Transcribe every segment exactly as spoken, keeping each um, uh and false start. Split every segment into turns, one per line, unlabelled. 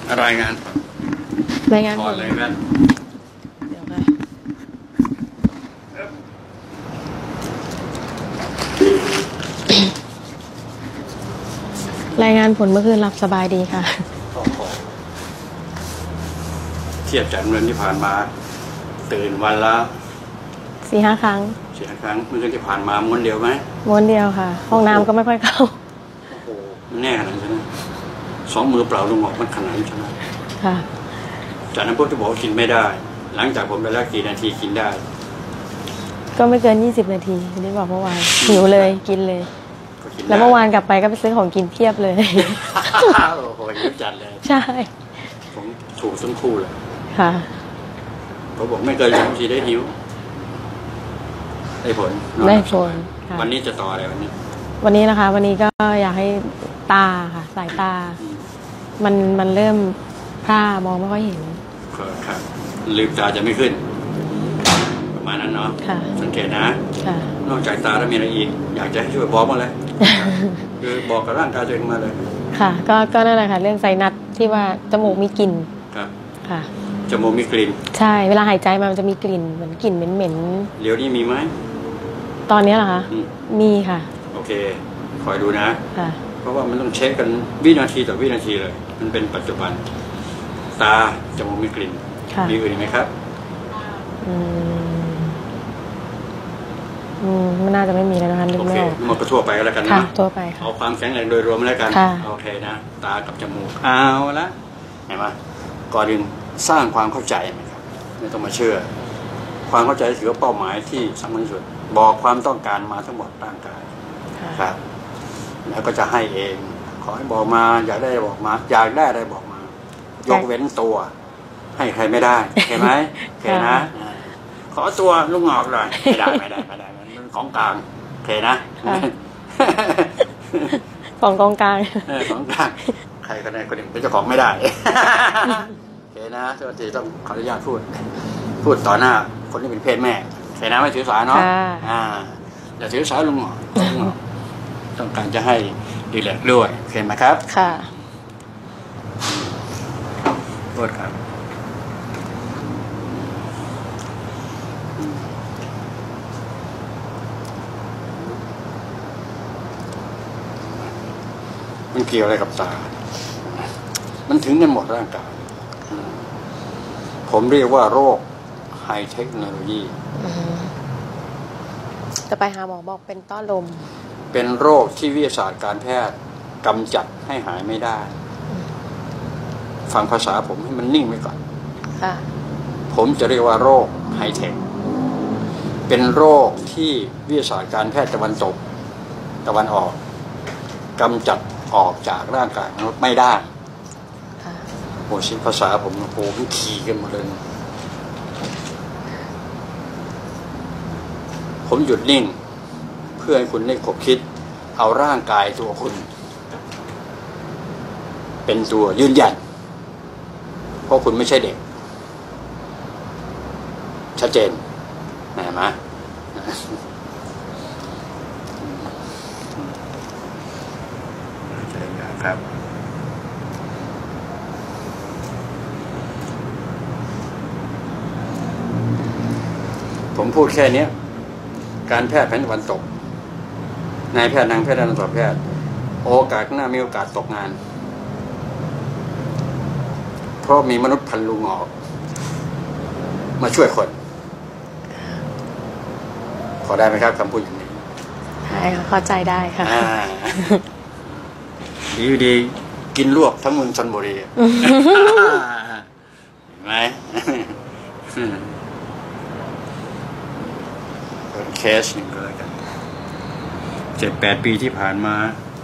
รายงาน
รายงานผล
เลยกัน
เดี๋ยวค่ะรายงานผลเมื่อคืนหลับสบายดีค่ะ
เทียบจากเดือนที่ผ่านมาตื่นวันละ
สี่ห้าครั้ง
สี่ห้าครั้งเมื่อคืนที่ผ่านมาม้วนเดียวไหม
ม้วนเดียวค่ะห้องน้ำก็ไม่ค่อยเข้า
โอ้โหมันแน่ขนาดนั้นสองมือเปล่าลงหมอกมันขนาดนี้ใช่ไหม
ค่ะ
จากนั้นพวกที่บอกกินไม่ได้หลังจากผมไปแล้วกี่นาทีกินได้
ก็ไม่เกินยี่สิบนาทีที่บอกเมื่อวานหิวเลยกินเลยแล้วเมื่อวานกลับไปก็ไปซื้อของกินเพียบเลย
โอ้โหหิวจัดเลย
ใช่
ผมถูกทั้งคู่เลย
ค่ะ
เขาบอกไม่เกินสามนาทีได้หิวได้ผล
ได้ผล
วันนี้จะต่ออะไรวันนี้
วันนี้นะคะวันนี้ก็อยากให้ตาค่ะสายตามันมันเริ่มพร่ามองไม่ค่อยเห็น
ครับลืมตาจะไม่ขึ้นประมาณนั้นเนาะสังเกตนะนอกจากตาแล้วมีอะไรอีกอยากจะให้ช่วยบอกมาเลยคือบอกกับร่างกายตัวเองมาเลย
ค่ะก็ก็นั่นแหละค่ะเรื่องไซนัสที่ว่าจมูกมีกลิ่น
ครับ
ค่ะ
จมูกมีกลิ่น
ใช่เวลาหายใจมามันจะมีกลิ่นเหมือนกลิ่นเหม็น
ๆเดี๋ยวนี้มีไหม
ตอนนี้เหรอคะมีค่ะ
โอเคคอยดูนะ
ค่ะ
เพราะว่ามันต้องเช็คกันวินาทีต่อวินาทีเลยมันเป็นปัจจุบันตาจมูกมีกลิ่นมีอื่นไหมครับ
อืมอืมมันน่าจะไม่มีแล้วนะคะนึกไม่ออก
หมดก็ทั่วไปแล้วกันนะ
ทั่วไปค่ะ
เอาความแข็งแรงโดยรวมแล้วกันโอเคนะตากับจมูกเอาละเห็นไหมก่อนอื่นสร้างความเข้าใจไหมครับไม่ต้องมาเชื่อความเข้าใจถือว่าเป้าหมายที่สำคัญที่สุดบอกความต้องการมาทั้งหมดร่างกายครับแล้วก็จะให้เองขอให้บอกมาอยากได้บอกมาอยากได้อะไรบอกมายกเว้นตัวให้ใครไม่ได้เห็นไหมโอเคนะขอตัวลูกงอกหน่อยไม่ได้ไม่ได้ไม่ได้มันของกลางโอเคนะ
ของกองกลาง
ของกลางใครก็ได้คนหนึ่งเป็นเจ้าของไม่ได้โอเคนะเจ้าหน้าที่ต้องขออนุญาตพูดพูดต่อหน้าคนที่เป็นเพศแม่โอเคนะไม่ถือสาเนาะอ่าอย่าถือสาลุงงอกต้องการจะให้ดีแลกด้วยโอเคไหมครับ
ค่ะ
โทษครับมันเกี่ยวอะไรกับตามันถึงกันหมดร่างกายผมเรียกว่าโรคไฮเทคโนโลยี
จะไปหาหมอบอกเป็นต้อลม
เป็นโรคที่วิทยาศาสตร์การแพทย์กำจัดให้หายไม่ได้ฟังภาษาผมให้มันนิ่งไว้ก่อนผมจะเรียกว่าโรคไฮเทคเป็นโรคที่วิทยาศาสตร์การแพทย์ตะวันตกตะวันออกกำจัดออกจากร่างกายมนุษย์ไม่ได้โอ้ชิภาษาผมโอ้โหมันขี่กันหมดเลยผมหยุดนิ่งเพื่อให้คุณได้ขบคิดเอาร่างกายตัวคุณเป็นตัวยืนยันเพราะคุณไม่ใช่เด็กชัดเจนเห็นไหมครับผมพูดแค่นี้การแพทย์แผนตะวันตกนายแพทย์นางแพทย์นางสัตวแพทย์โอกาสหน้ามีโอกาสตกงานเพราะมีมนุษย์พันลุงออกมาช่วยคนขอได้ไหมครับคำพูดอย่างนี้
ได้เข้าใจได้ค่ะ
ดีดีกินลวกทั้งเมืองชลบุรีเห็นไหมเป็นเคสหนึ่งก็แล้วกันเจ็ดแปดปีที่ผ่านมา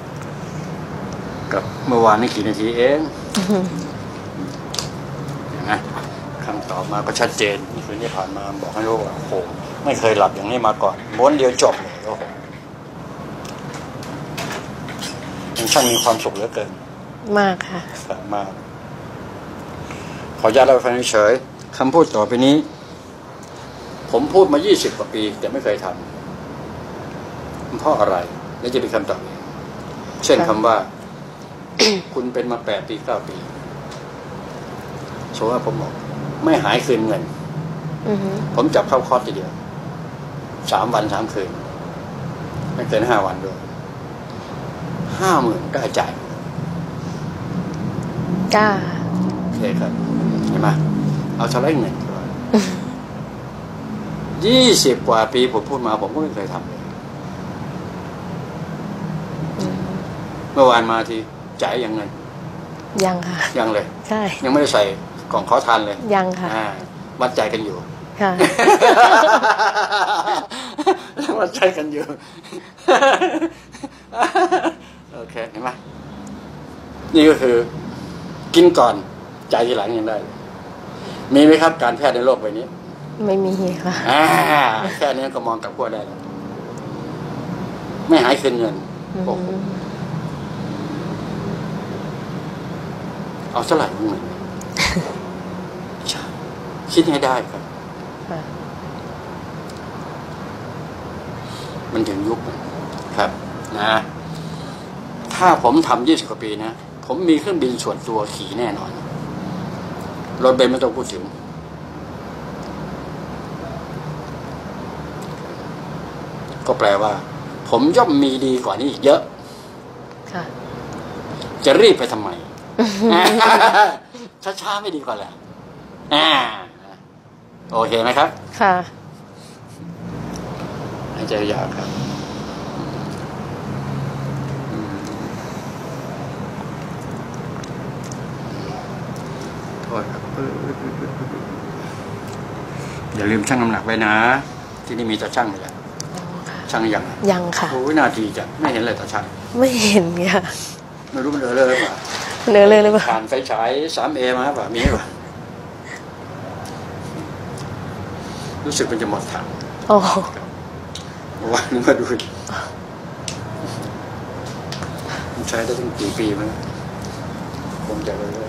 กับเมื่อวานนี่กี่นาทีเองนะคำตอบมาก็ชัดเจนคืนที่ผ่านมาบอกให้รู้ว่าโอ้โหไม่เคยหลับอย่างนี้มาก่อนม้วนเดียวจบเลยโอ้โหมันช่างมีความสุขเหลือเกิน
มากค่ะ
มากขออนุญาตเล่าให้ฟังเฉยคำพูดต่อไปนี้ผมพูดมายี่สิบกว่าปีแต่ไม่เคยทำเพราะอะไรนี่จะเป็นคำตอบเช่นคำว่า คุณเป็นมาแปดปีเก้าปีสมมติว่าผมบอกไม่หายคืนเงิน
อือฮึ
ผมจับเข้าคอร์สทีเดียวสามวันสามคืนไม่เกินห้าวันด้วยห้าหมื่นได้จ่าย
กล้า
โอเคครับเห็นไหมเอาเท่าไรเงินก่อนยี่สิบกว่าปีผมพูดมาผมก็ไม่เคยทำเลยเมื่อวานมาทีจ่ายยังไง
ยังค่ะ
ยังเลย
ใช่
ยังไม่ได้ใส่กล่องขอทานเลย
ยังค่ะ
อ่าวัดใจกันอยู่
ค่ะ
วัดใจกันอยู่ โอเคเห็นไหมนี่ก็คือกินก่อนจ่ายทีหลังยังได้ มีไหมครับการแพทย์ในโลกใบนี้
ไม่มีค่ะ
อ่าแค่นี้ก็มองกับพวกได้แล้วไม่หายคืนเงินโอ้โหเอาเท่าไหร่เงินใช่คิดให้ได้ครับ
ค่ะ
มันถึงยุคครับ นะ ถ้าผมทำยี่สิบกว่าปีนะผมมีเครื่องบินส่วนตัวขี่แน่นอนรถเบนซ์ไม่ต้องพูดถึงก็แปลว่า ผมย่อมมีดีกว่านี้อีกเยอะ
ค่ะ
จะรีบไปทำไม ช้าๆไม่ดีกว่าแหละอ่าโอเคไหมครับ
ค่ะ
หายใจยาวครับโทษครับอย่าลืมชั่งน้ำหนักไว้นะ ที่นี่มีตาชั่งเลยแหละชั่งยัง
ยังค่ะ
โอ้ยนาทีจะไม่เห็นเลยตาชั่ง
ไม่เห็นค่ะ
ไม่รู้มันเลอะเลยหรือเปล่า
เนื้อเลยหรือเปล่า
ผ่านไฟฉายสามเอมาป่ะมีป่ะรู้สึกมันจะหมดถัง
โอ้
วันนึงมาดูมันใช้ได้ตั้งกี่ปีมั้งคงจะเลย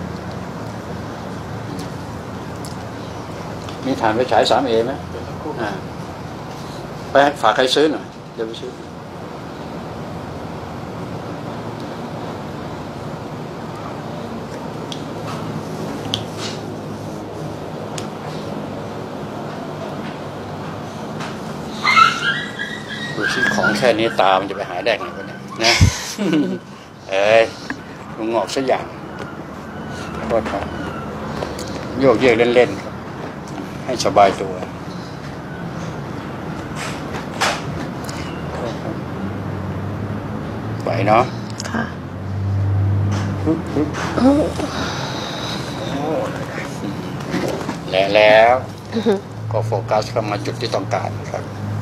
มีฐานไฟฉายสามเอไหมอ่าไปฝากใครซื้อหน่อยเดี๋ยวไปซื้อดูสิของแค่นี้ตามันจะไปหายได้ไงวะเนี่ยนะ เอ้ยลุงงอกสักอย่างโทษครับโยกเยกเล่นๆครับให้สบายตัวไหวเนาะ
ค่ะ
และแล้ว ก็โฟกัสเข้ามาจุดที่ต้องการครับ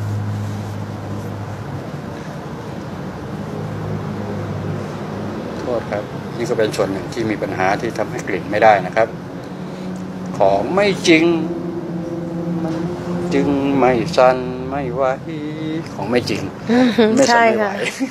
โทษครับนี่ก็เป็นส่วนหนึ่งที่มีปัญหาที่ทำให้กลิ่นไม่ได้นะครับของไม่จริงจึงไม่สั่นไม่ไหวของไม่จริงไม่สั่นไม่ไหว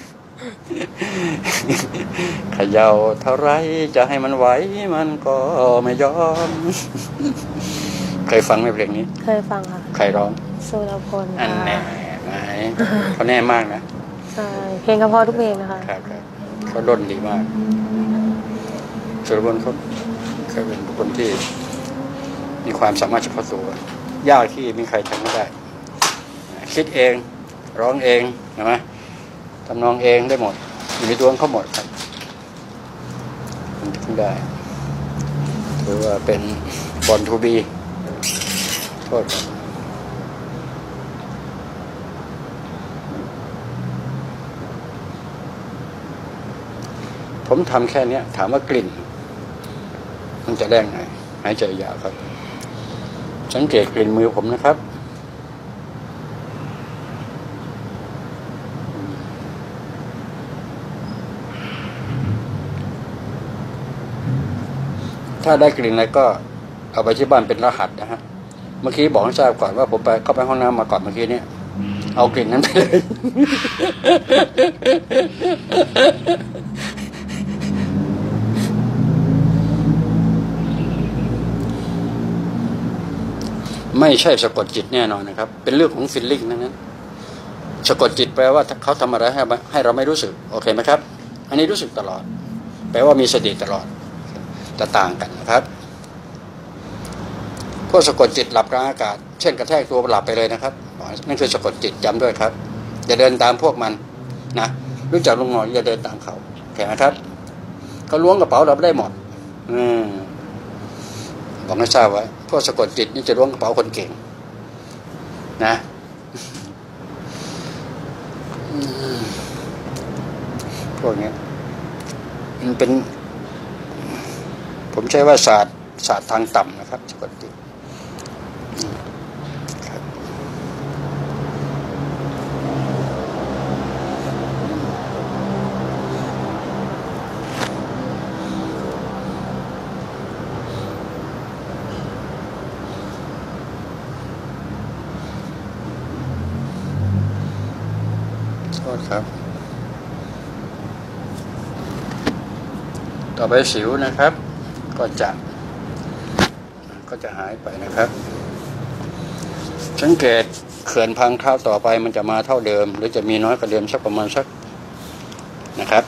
เขย่าเท่าไรจะให้มันไหวมันก็ไม่ยอมเคยฟังไหมเพลงนี้
เคยฟังค่ะ
ใครร้อง
สุรพล
อันแน่ไหมเขาแน่มากนะ
ใช่เพลงกระเพาะทุกเพลงนะคะ
ครับครับเขาด้นดีมากสุรพลเขาเขาเป็นบุคคลที่มีความสามารถเฉพาะตัวยากที่มีใครทำไม่ได้คิดเองร้องเองเห็นไหมทำนองเองได้หมดอยู่ในตัวเขาหมดครับมันทำได้ถือว่าเป็นบอลทูบีโทษครับผมทำแค่นี้ถามว่ากลิ่นมันจะได้ไงหายใจยาวครับสังเกตกลิ่นมือผมนะครับถ้าได้กลิ่นอะไรก็เอาไปที่บ้านเป็นรหัสนะฮะเมื่อกี้บอกให้ทราบก่อนว่าผมไปเข้าไปห้องน้ำมาก่อนเมื่อกี้นี้เอากลิ่นนั้นไปเลย ไม่ใช่สะกดจิตแน่นอนนะครับเป็นเรื่องของฟีลลิ่งนั้นสะกดจิตแปลว่าเขาทำอะไรให้ให้เราไม่รู้สึกโอเคไหมครับอันนี้รู้สึกตลอดแปลว่ามีสติตลอดจะต่างกันนะครับพวกสะกดจิตหลับกลางอากาศเช่นกระแทกตัวหลับไปเลยนะครับนั่นคือสะกดจิตจำด้วยครับอย่าเดินตามพวกมันนะรู้จักลุงหน่อยอย่าเดินตามเขาแข็งนะครับเขาล้วงกระเป๋าเราได้หมดอืมบอกให้ทราบไว้พวกสะกดจิตนี่จะล้วงกระเป๋าคนเก่งนะพวกนี้มันเป็นผมใช้ว่าศาสตร์ศาสตร์ทางต่ำนะครับสะกดจิตโทษครับต่อไปสิวนะครับก็จะก็จะหายไปนะครับสังเกตเขื่อนพังคราวต่อไปมันจะมาเท่าเดิมหรือจะมีน้อยกว่าเดิมสักประมาณสักนะครับ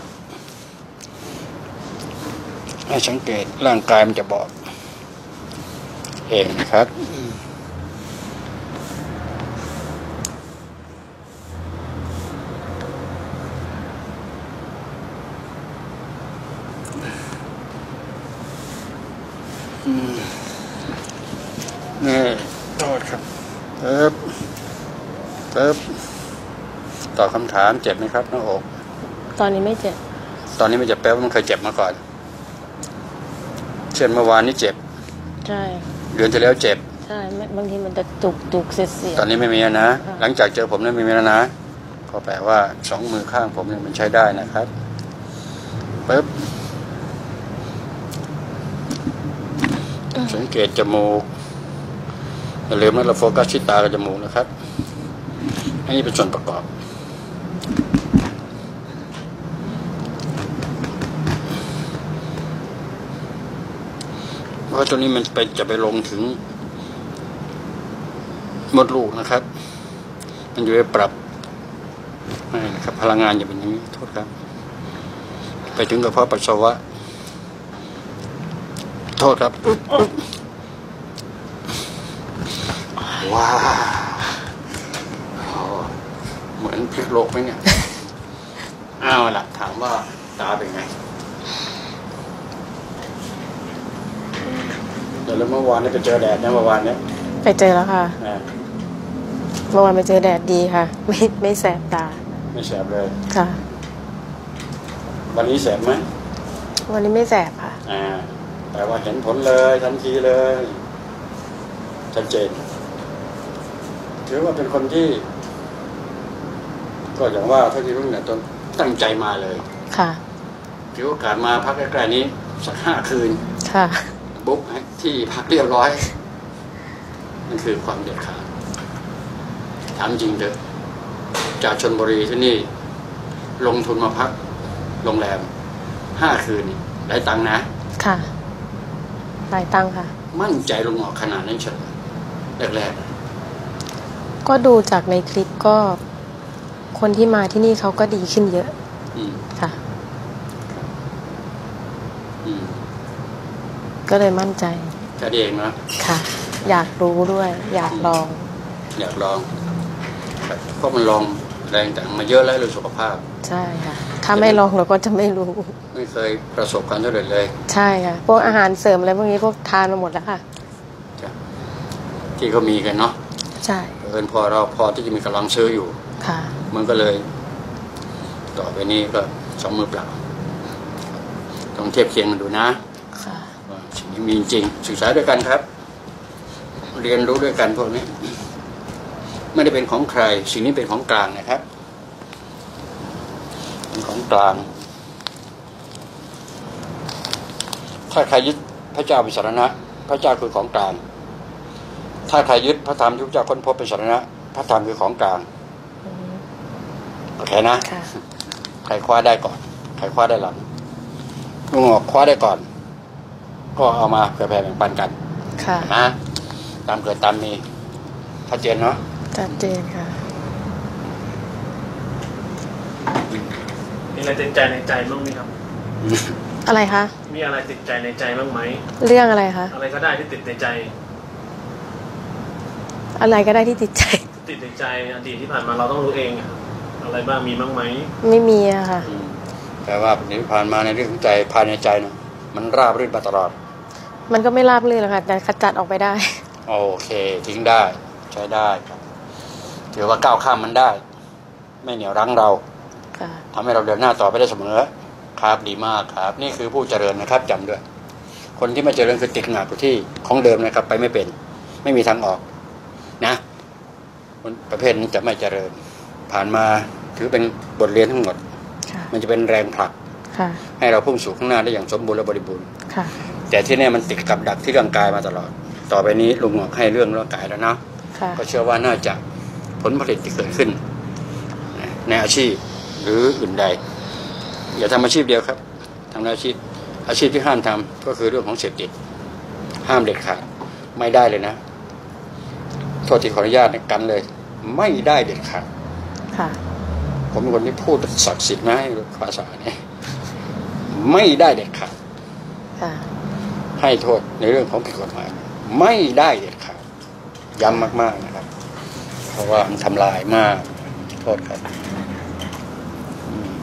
ให้สังเกตร่างกายมันจะบอกเองนะครับนี่โทษครับเติบเติบตอบคำถามเจ็บไหมครับหน้าอก
ตอนนี้ไม่เจ็บ
ตอนนี้ไม่เจ็บแปลว่ามันเคยเจ็บมาก่อนเช่นเมื่อวานนี้เจ็บ
ใช่
เดือนที่แล้วเจ็บ
ใช่บางทีมันจะจุกจุกเสียเสีย
ตอนนี้ไม่มีนะหลังจากเจอผมนั้นไม่มีแล้วนะก็แปลว่าสองมือข้างผมเนี่ยมันใช้ได้นะครับปึ๊บสังเกตจมูกอย่าลืมนะเราโฟกัสที่ตากับจมูกนะครับอันนี้เป็นส่วนประกอบเพราะตัวนี้มันไปจะไปลงถึงมดลูกนะครับมันอยู่ในปรับนะครับพลังงานจะเป็นอย่างนี้โทษครับไปถึงกระเพาะปัสสาวะโทษครับว้าวเหมือนพลิกโลกไหมเนี่ยอ้าวล่ะถามว่าตาเป็นไงเดี๋ยวแล้วเมื่อวานนี้ไปเจอแดดนะเมื่อวานนี้
ไปเจอแล้วค่ะเมื่อวานไปเจอแดดดีค่ะไม่ไม่แสบตา
ไม่แสบเลย
ค่ะ
วันนี้แสบไหม
วันนี้ไม่แสบค่ะ
อ่าแต่ว่าเห็นผลเลยทันทีเลยชัดเจนถือว่าเป็นคนที่ก็อย่างว่าเท่าที่รู้เนี่ยตนตั้งใจมาเลย
ค่ะ
ถือโอกาสมาพักใกล้ๆนี้สักห้าคืน
ค่ะ
บุ๊กที่พักเรียบร้อยนั่นคือความเด็ดขาดถามจริงเถอะจากชลบุรีที่นี่ลงทุนมาพักโรงแรมห้าคืนได้ตังค์นะ
ค่ะได้ตังค์ค่ะ
มั่นใจลงหมอขนาดนั้นเฉยแรก
ๆก็ดูจากในคลิปก็คนที่มาที่นี่เขาก็ดีขึ้นเยอะค่ะก็เลยมั่นใจ
แค่เองนะ
ค่ะอยากรู้ด้วยอยากลอง
อยากลองเพราะมันลองแรงแต่มาเยอะแล้วเรื่องสุขภาพ
ใช่ค่ะถ้าไม่ลองเราก็จะไม่รู้
ไม่เคยประสบความสำเร็จเลย
ใช่ค่ะพวกอาหารเสริมอะไรพวกนี้พวกทานมาหมดแล้วค่ะ
ที่เขามีกันเนาะ
ใช่
เอิญพอเราพอที่จะมีกำลังซื้ออยู่
ค่ะ
มันก็เลยต่อไปนี้ก็สองมือเปล่าต้องเทียบเคียงกันดูนะ
ค่ะ
สิ่งนี้มีจริงศึกษาด้วยกันครับเรียนรู้ด้วยกันพวกนี้ไม่ได้เป็นของใครสิ่งนี้เป็นของกลางนะครับเป็นของกลางถ้าใครยึดพระเจ้าเป็นสรณะพระเจ้าคือของกลางถ้าใครยึดพระธรรมที่พระเจ้าค้นพบเป็นสรณะพระธรรมคือของกลางโอเคนะใครคว้าได้ก่อนใครคว้าได้หลังลุงออกคว้าได้ก่อนก็เอามาแผ่แบ่งปันกันนะตามเกิดตามมีชัดเจนเนาะ
ชัดเจนค่ะ
มีอะไรติดใจในใจบ้างไหมครับ
อะไรคะ
มีอะไรติดใจในใจบ้างไหม
เรื่องอะไรคะ
อะไรก็ได้ที่ติดในใจ
อะไรก็ได้ที่ติดใจ
ติดในใจอดีตที่ผ่านมาเราต้องรู้เองอะอะไรบ้างมีบ้างไหม
ไม่มีอะค่ะ
แต่ว่านี้ผ่านมาในเรื่องของใจภายในใจนะมันราบรื่นมาตลอด
มันก็ไม่ราบรื่นหรอกค่ะแต่ขจัดออกไปได้
โอเคทิ้งได้ใช้ได้ครับถือว่าก้าวข้ามมันได้ ไม่เหนี่ยวรั้งเรา
ค่ะ
ทำให้เราเดินหน้าต่อไปได้เสมอครับดีมากครับ นี่คือผู้เจริญนะครับจำด้วย คนที่ไม่เจริญคือติดหนักอยู่ที่ของเดิมนะครับ ไปไม่เป็นไม่มีทางออกนะคนประเภทนี้จะไม่เจริญ ผ่านมาถือเป็นบทเรียนทั้งหมด
ค่ะ
มันจะเป็นแรงผลัก
ค่ะ
ให้เราพุ่งสู่ข้างหน้าได้อย่างสมบูรณ์และบริบูรณ์
ค่ะ
แต่ที่นี่มันติดกับดักที่ร่างกายมาตลอด ต่อไปนี้ลุงหงอกให้เรื่องร่างกายแล้วนะ
ค่ะ
ก็เชื่อว่าน่าจะผลผลิตที่เกิดขึ้นในอาชีพหรืออื่นใด อย่าทำอาชีพเดียวครับทำอาชีพอาชีพที่ห้ามทำก็คือเรื่องของเสพติดห้ามเด็ดขาดไม่ได้เลยนะโทษที่ขออนุญาตกันเลย ไม่ได้เด็ดขาด
ค่ะ
ผมเป็นคนที่พูดศักดิ์สิทธิ์นะให้ภาษาเนี่ยไม่ได้เด็ดขาด
ค่ะ
ให้โทษในเรื่องของผิดกฎหมายไม่ได้เด็ดขาดย้ำมากๆนะครับ เพราะว่ามันทำลายมากโทษครับอืม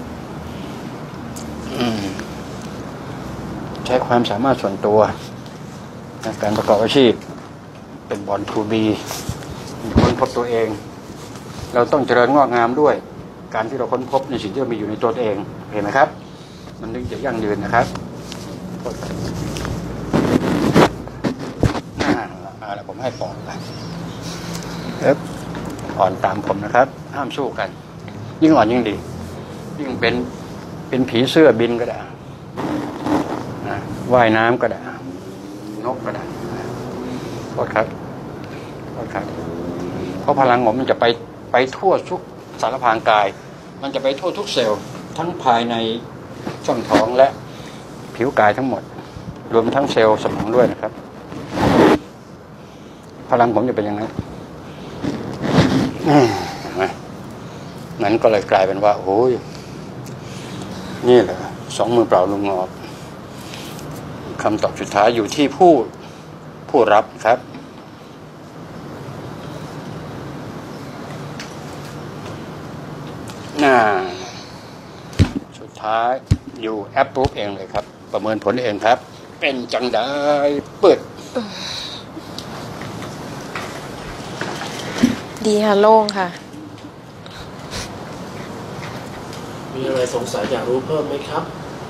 อืมใช้ความสามารถส่วนตัวในการประกอบอาชีพเป็นบอลทูบีค้นพบตัวเอง เราต้องเจริญงอกงามด้วย การที่เราค้นพบในสิ่งที่เรามีอยู่ในตัวเองเห็นไหมครับ มันถึงจะยั่งยืนนะครับโทษครับอ่าเอาละผมให้ปอดไปเอ๊บอ่อนตามผมนะครับ ห้ามสู้กัน ยิ่งอ่อนยิ่งดี ยิ่งเป็นเป็นผีเสื้อบินก็ได้นะว่ายน้ำก็ได้นกก็ได้โทษครับโทษครับเพราะพลังผมมันจะไปไปทั่วทุกสารพางกาย มันจะไปทั่วทุกเซลล์ทั้งภายในช่องท้องและผิวกายทั้งหมด รวมทั้งเซลล์สมองด้วยนะครับ พลังผมจะเป็นอย่างนั้นเห็นไหมนั้นก็เลยกลายเป็นว่าโอ้ยนี่แหละสองมือเปล่าลุงงอกคำตอบสุดท้ายอยู่ที่ผู้ผู้รับครับน่าสุดท้ายอยู่แอปปุ๊บเองเลยครับประเมินผลเองครับเป็นจังได้เปิด
ดีค่ะโล่งค่ะ
มีอะไรสงสัยอยากรู้เพิ่มไหมครับ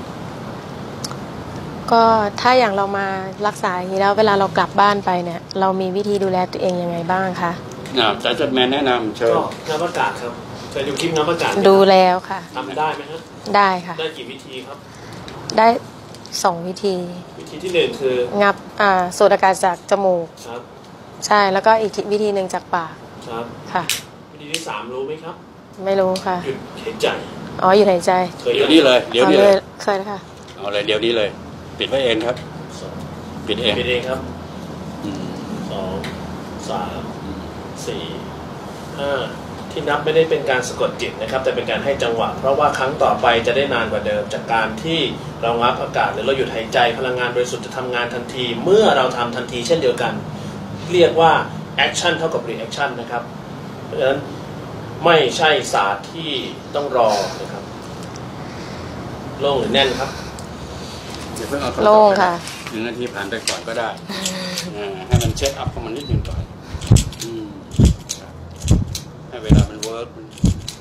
ก็ถ้าอย่างเรามารักษาอย่างนี้แล้วเวลาเรากลับบ้านไปเนี่ย เรามีวิธีดูแลตัวเองยังไงบ้างคะ
อ่าอาจารย์แมนแนะนำเชิญ
ก็น้ำอากาศครับเคยดูคลิปน้ำอากาศไหม
ดูแล้วค่ะ
ทำได้ไหมครับ
ได้ค่ะ
ได้กี่วิธีครับ
ได้สองวิธี
วิธีที่หนึ่งคือ
งับอ่าสูดอากาศจากจมูก
ครับ
ใช่แล้วก็อีกวิธีหนึ่งจากปาก
ครับ
ค่ะ
วิธีที่สามรู้ไหมครับ
ไม่รู้ค่ะ
หยุดหายใจ
อ๋ออยู่หายใจ
เคย
เดี๋ยวนี้เลยเดี๋ยวนี้
อา
เลย
เคยแล้วค่ะ
เอาเลยเดี๋ยวนี้เลย ปิดไว้เองครับ
สอง
ปิดเอง
ปิดเองครับ
อืม
สองสามสี่ห้าที่นับไม่ได้เป็นการสะกดจิตนะครับ แต่เป็นการให้จังหวะ เพราะว่าครั้งต่อไปจะได้นานกว่าเดิม จากการที่เรางับอากาศหรือเราหยุดหายใจพลังงานบริสุทธิ์จะทำงานทันที เมื่อเราทำทันทีเช่นเดียวกัน เรียกว่า action เท่ากับ reaction นะครับ เพราะฉะนั้นไม่ใช่ศาสตร์ที่ต้องรอนะครับโล่งหรือแน่นครับ
เดี๋ยวเพิ่งเอาเข้า
โล่งค่ะ
หนึ่งนาทีผ่านไปก่อนก็ได้อ่าให้มันเช็คอัพของมันนิดหนึ่งก่อนอืมครับให้เวลามันเวิร์กมัน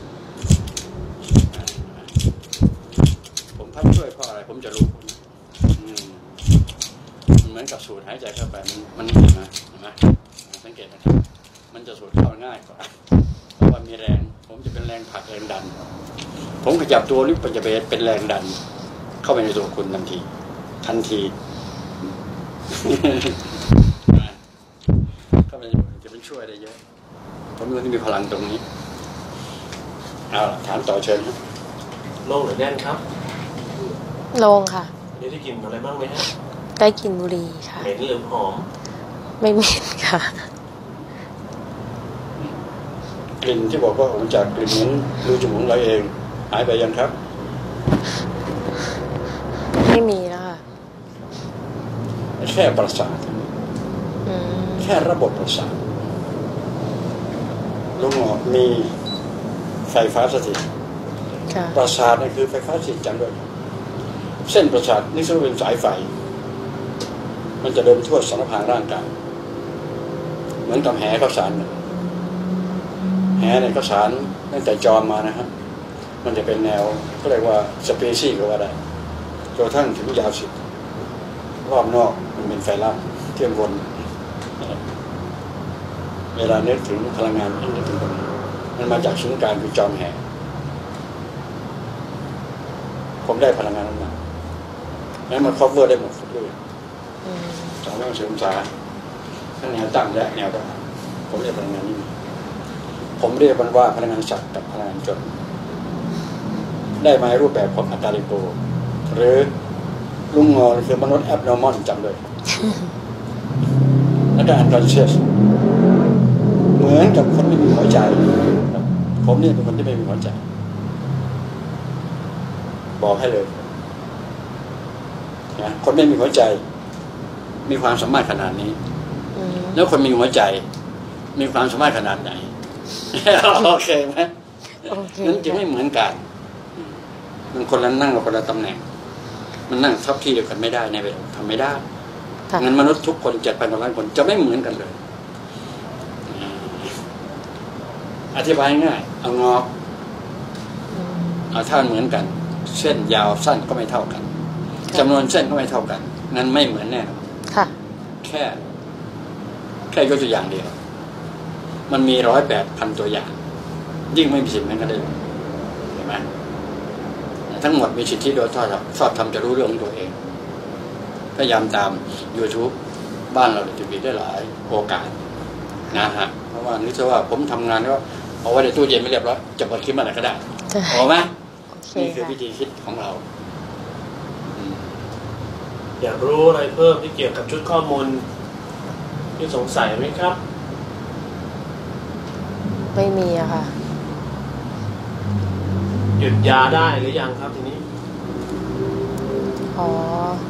อ่าผมพักช่วยเพราะอะไรผมจะรู้อืมมันเหมือนกับสูดหายใจเข้าไปมันมันเห็นไหมเห็นไหมสังเกตนะครับมันจะสูดเข้าง่ายกว่าเพราะว่ามีแรงผมจะเป็นแรงผลักแรงดันผมขยับตัวนี่มันจะเป็นแรงดันเข้าไปในตัวคุณทันทีทันทีเข้าไปจะเป็นช่วยได้เยอะผมเป็นคนที่มีพลังตรงนี้เอาล่ะถามต่อเชิญครับ
โล่งหรือแน่นครับ
โล่งค่ะ
วันนี้ได้กินอะไรบ้างไหมฮะ
ได้กลินบุหรี่ค่ะ
เหม็นหรือหอม
ไม่เหม็นค่ะ
กลิ่นที่บอกว่าออกมาจากกลิ่นนั้นรูจมูกเราเองหายไปยังครับ
ไม่มีแล้วค่ะ
แค่ประสาท
อืม
แค่ระบบประสาทลุงหมอมีไฟฟ้าสถิตประสาทนี่คือไฟฟ้าสถิตจำด้วยเส้นประสาทนี่ซึ่งเป็นสายไฟมันจะเดินทั่วสารพางร่างกายเหมือนกับแหข้าวสารแหในข้าวสารตั้งแต่จอมมานะครับมันจะเป็นแนวก็เรียกว่าสเปซี่ก็ว่าได้จนกระทั่งถึงยาวสุดรอบนอกมันเป็นไฟล่างเที่ยงวนเวลานึกถึงพลังงานมันนึกถึงตรงนี้มันมาจากศูนย์กลางคือจอมแหผมได้พลังงานนั้นมาแล้วมันครอบเวอร์ได้หมดเลยสองร้อยสิบองศาทั้งแนวตั้งและแนวตั้งผมเรียกพลังงานนี้ผมเรียกมันว่าพลังงานสัตว์กับพลังงานจนได้มาในรูปแบบของอัตตาลิโกหรือลุงงอคือมนุษย์แอบนอร์มอลจำเลยแล้วก็อันคอนเชียสเหมือนกับคนไม่มีหัวใจผมนี่เป็นคนที่ไม่มีหัวใจบอกให้เลยนะคนไม่มีหัวใจมีความสามารถขนาดนี้แล้วคนมีหัวใจมีความสามารถขนาดไหนโอเคไหมนั้นจึงไม่เหมือนกันมันคนละนั่งกับคนละตำแหน่งมันนั่งทับที่เดียวกันไม่ได้ในเวลาทำไม่ได้งั้นมนุษย์ทุกคนเจ็ดพันล้านคนจะไม่เหมือนกันเลยอธิบายง่ายเอางอกเอาท่าเหมือนกันเส้นยาวสั้นก็ไม่เท่ากันจำนวนเส้นก็ไม่เท่ากันงั้นไม่เหมือนแน่ค่ะแค่แค่ยกตัวอย่างเดียวมันมีร้อยแปดพันตัวอย่างยิ่งไม่มีสิทธิ์เหมือนกันได้เห็นไหมทั้งหมดมีสิทธิโดยชอบชอบทำจะรู้เรื่องของตัวเองพยายามตาม YouTube บ้านเราจะมีได้หลายโอกาสนะฮะเพราะว่านึกซะว่าผมทำงานก็เอาไว้ในตู้เย็นไม่เรียบร้อยจะเปิดคลิปอะไรก็ได้พอไหมนี่คือวิธีคิดของเรา
อยากรู้อะไรเพิ่มที่เกี่ยวกับชุดข้อมูลที่สงสัยไหมครับ
ไม่มีอะค่ะ
หยุดยาได้หรือยังครับทีนี้
อ๋อ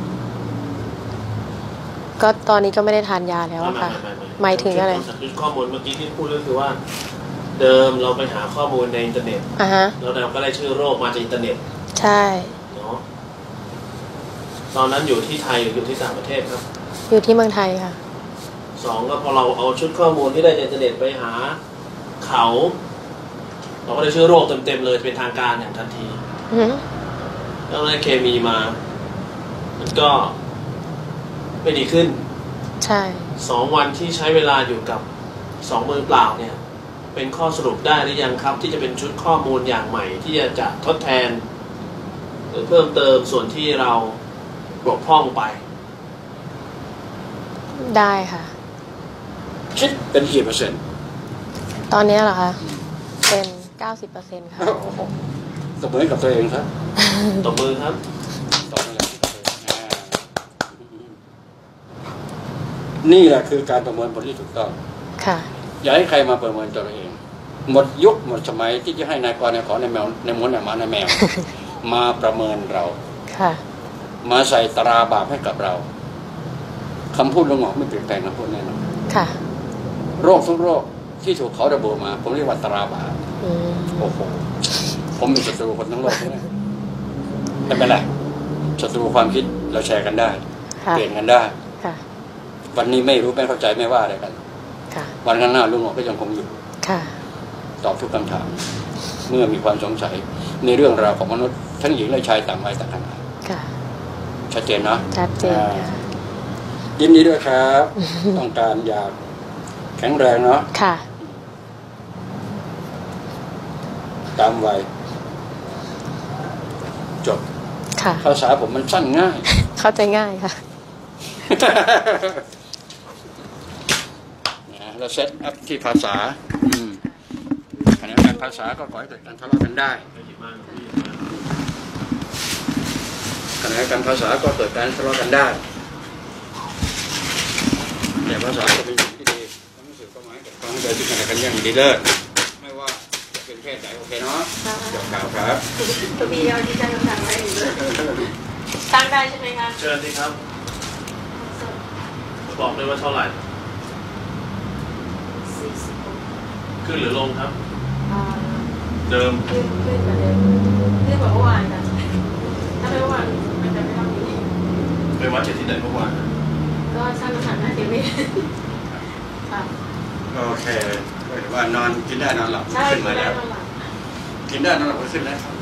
ก็ตอนนี้ก็ไม่ได้ทานยาแล้วค่ะหมายถึงอะไร
ชุดข้อมูลเมื่อกี้ที่พูดก็คือว่าเดิมเราไปหาข้อมูลในอินเทอร์เน็ตอ่าฮะแล้วเราก็ได้ชื่อโรคมาจากอินเทอร์เน็ต
ใช่
เนาะตอนนั้นอยู่ที่ไทยหรืออยู่ที่ต่างประเทศครับ
อยู่ที่เมืองไทยค่ะ
สองก็พอเราเอาชุดข้อมูลที่ได้จากอินเทอร์เน็ตไปหาเขาเราก็ได้ชื่อโรคเต็มๆเลยเป็นทางการอย่างทันทีแล้วได้เคมีมามันก็ไม่ดีขึ้น
ใช่
สองวันที่ใช้เวลาอยู่กับสองมือเปล่าเนี่ยเป็นข้อสรุปได้หรือยังครับที่จะเป็นชุดข้อมูลอย่างใหม่ที่จะจะทดแทนหรือเพิ่มเติมส่วนที่เราบกพร่องไป
ได้ค่ะ
คิดเป็นกี่เปอร์เซ็นต์
ตอนนี้เหรอคะเป็นเก้าสิบเปอร์เซ็นต์ค่ะ
ตบมือกับตัวเองครับ
ตบมือครับ
ตบมือนี่แหละคือการประเมินผลที่ถูกต้อง
ค่ะ
อย่าให้ใครมาประเมินตัวเองหมดยุคหมดสมัยที่จะให้นายกรนายขอในแมวในมดในหมาในแมวมาประเมินเรา
ค่ะ
มาใส่ตราบาปให้กับเราคำพูดลงหอกไม่เปลี่ยนแปลงคำพูดแน่นอน
ค่ะ
โรคทุกโรคที่ถูกเขาระบุมาผมเรียกว่าตราบาปโอ้โหผมมีศัตรูคนทั้งโลกเลยไม่เป็นไรศัตรูความคิดเราแชร์กันได้เปลี่ยนกันได้วันนี้ไม่รู้ไม่เข้าใจไม่ว่าอะไรกันวันข้างหน้าลุงหมอก็ยังคงอยู่ตอบทุกคำถามเมื่อมีความสงสัยในเรื่องราวของมนุษย์ทั้งหญิงและชายต่างวัยต่างขนาดชัดเจนเนาะ
ชัดเจน
ยินดีด้วยครับต้องการอยากแข็งแรงเนาะ
ค่ะ
ตามวัยจบ
ค่ะ
ภาษาผมมันสั้นง่าย
เข้าใจง่ายค่ะ
เราเซตอัพที่ภาษาขณะการภาษาก็ขอให้เกิดการทะเลาะกันได้ขณะการภาษาก็เกิดการทะเลาะกันได้แต่ภาษาก็เป็นสิ่งที่ดีต้องสื่อความหมายกับความเข้าใจที่กันและกันอย่างดีเลิศไม่ว่าจะเป็นแค่ไหนโอเคเนาะจบข่าวครับ
ตัวมีเอาดีใจกับทางอะไรอยู่เลยตั้งได้ใช่ไหมคะ
เชิญดีครับบอกเลยว่าเท่าไหร่ขึ้นหรือลงครับ
อ่า
เดิม
ขึ้นขึ้นกว่าเดิมขึ้นกว่าเมื่อวานค่ะถ้าไม่เมื่อวานมันจะไม่ต้องมีนี่
ไปวัดจากที่ไหนเมื่อวาน
ก็ช่างน้ำหนักนะเดี๋ยวนี้ค่ะ
โอเคก็ถือว่านอนกินได้นอนหลับ
ใช่
ขึ้นมา
ได้
แล้ว
ตอนหลัง
กินได้นอนหลับก็ขึ้นแล้วครับ